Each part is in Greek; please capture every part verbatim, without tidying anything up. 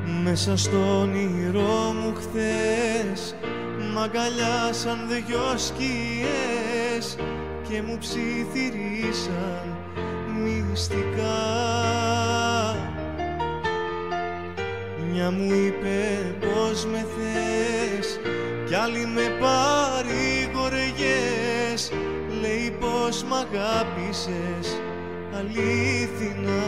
Μέσα στο όνειρό μου χθες μ' αγκαλιάσαν δυο σκιές και μου ψιθυρίσαν μυστικά. Μια μου είπε πως με θες κι άλλη με παρηγοριές. Λέει πως μ' αγάπησες αλήθινα.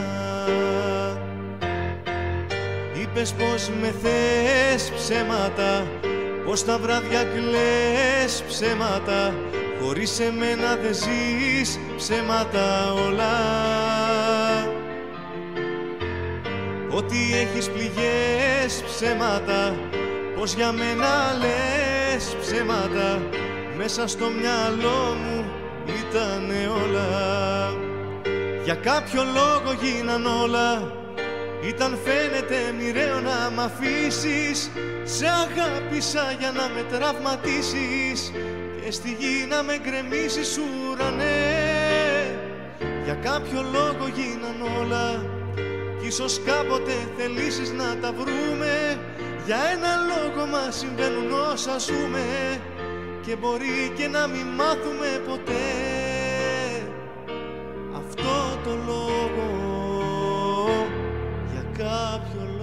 Είπες πως με θες ψέματα, πως τα βράδια κλαις ψέματα, χωρίς εμένα δεν ζεις ψέματα όλα. Ότι έχεις πληγές ψέματα, πως για μένα λες ψέματα, μέσα στο μυαλό μου ήτανε όλα. Για κάποιο λόγο γίναν όλα, ήταν φαίνεται μοιραίο να μ' αφήσεις. Σε αγάπησα για να με τραυματίσεις και στη γη να με γκρεμίσεις ουρανέ. Για κάποιο λόγο γίναν όλα κι ίσως κάποτε θελήσεις να τα βρούμε. Για ένα λόγο μας συμβαίνουν όσα ζούμε και μπορεί και να μην μάθουμε ποτέ αυτό το λόγο. Για κάποιο λόγο